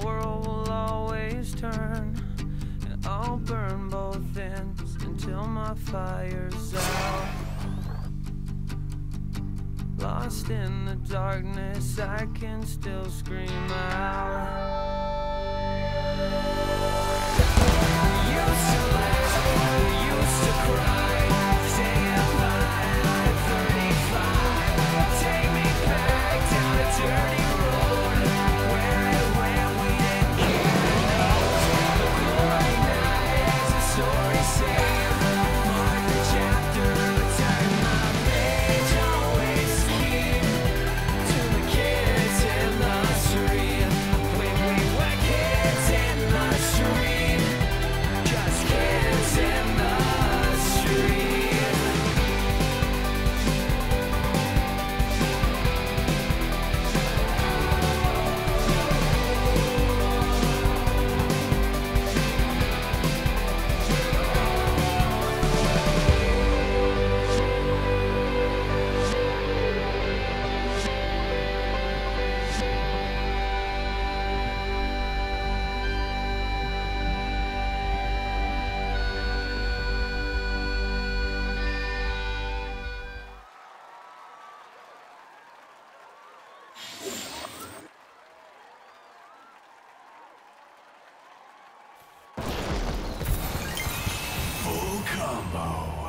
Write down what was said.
world will always turn, and I'll burn both ends until my fire's out. Lost in the darkness, I can still scream out. Used to laugh, used to cry, saying fine at 35. Take me back down a dirty road where we didn't care. The glory night as the story sang. Mark the chapter, turn my page, always keep to the kids in the street. When we were kids in the street, just kids in the street. Full combo.